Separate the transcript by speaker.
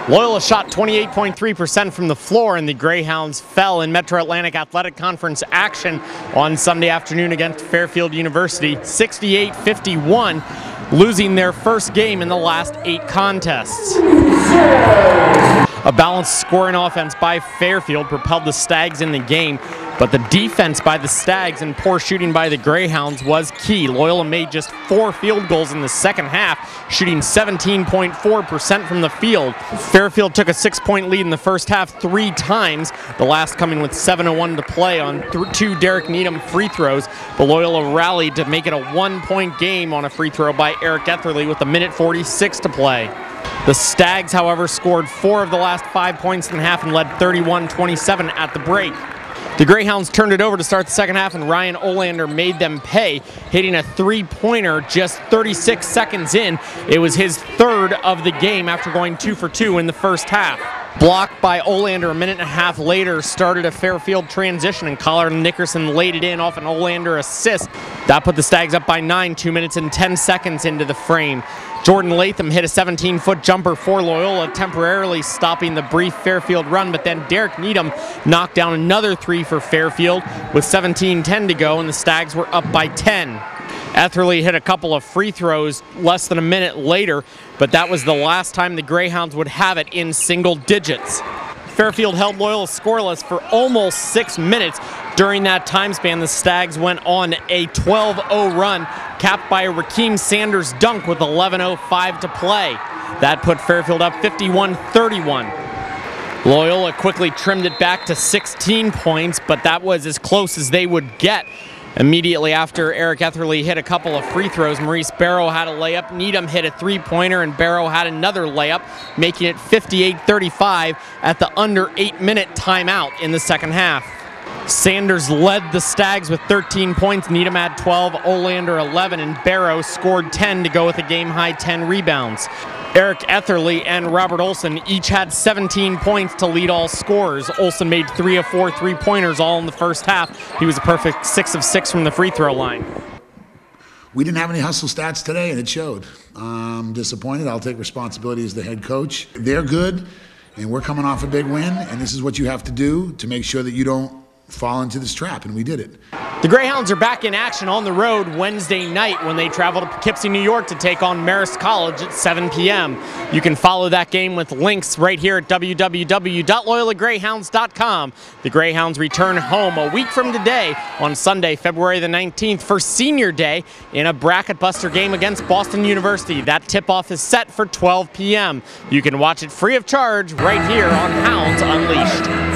Speaker 1: Loyola shot 28.3% from the floor, and the Greyhounds fell in Metro Atlantic Athletic Conference action on Sunday afternoon against Fairfield University, 68-51, losing their first game in the last 8 contests. A balanced scoring offense by Fairfield propelled the Stags in the game, but the defense by the Stags and poor shooting by the Greyhounds was key. Loyola made just 4 field goals in the second half, shooting 17.4% from the field. Fairfield took a 6-point lead in the first half 3 times, the last coming with 7:01 to play on 2 Derek Needham free throws. But Loyola rallied to make it a 1-point game on a free throw by Eric Etherly with 1:46 to play. The Stags, however, scored 4 of the last 5 points in the half and led 31-27 at the break. The Greyhounds turned it over to start the second half, and Ryan Olander made them pay, hitting a 3-pointer just 36 seconds in. It was his 3rd of the game after going 2 for 2 in the first half. Blocked by Olander a minute and a half later started a Fairfield transition, and Collard and Nickerson laid it in off an Olander assist. That put the Stags up by 9, 2 minutes and 10 seconds into the frame. Jordan Latham hit a 17-foot jumper for Loyola, temporarily stopping the brief Fairfield run, but then Derek Needham knocked down another 3 for Fairfield with 17:10 to go, and the Stags were up by 10. Etherly hit a couple of free throws less than a minute later, but that was the last time the Greyhounds would have it in single digits. Fairfield held Loyola scoreless for almost 6 minutes. During that time span, the Stags went on a 12-0 run, capped by a Rakeem Sanders dunk with 11:05 to play. That put Fairfield up 51-31. Loyola quickly trimmed it back to 16 points, but that was as close as they would get. Immediately after Eric Etherly hit a couple of free throws, Maurice Barrow had a layup, Needham hit a 3-pointer, and Barrow had another layup, making it 58-35 at the under 8-minute timeout in the second half. Sanders led the Stags with 13 points, Needham had 12, Olander 11, and Barrow scored 10 to go with a game-high 10 rebounds. Eric Etherly and Robert Olson each had 17 points to lead all scorers. Olson made 3 of 4 3-pointers all in the first half. He was a perfect 6 of 6 from the free throw line.
Speaker 2: We didn't have any hustle stats today, and it showed. I'm disappointed. I'll take responsibility as the head coach. They're good, and we're coming off a big win, and this is what you have to do to make sure that you don't fall into this trap, and we did it.
Speaker 1: The Greyhounds are back in action on the road Wednesday night when they travel to Poughkeepsie, New York to take on Marist College at 7 p.m. You can follow that game with links right here at www.loyolagreyhounds.com. The Greyhounds return home a week from today on Sunday, February the 19th for Senior Day in a bracket buster game against Boston University. That tip-off is set for 12 p.m. You can watch it free of charge right here on Hounds Unleashed.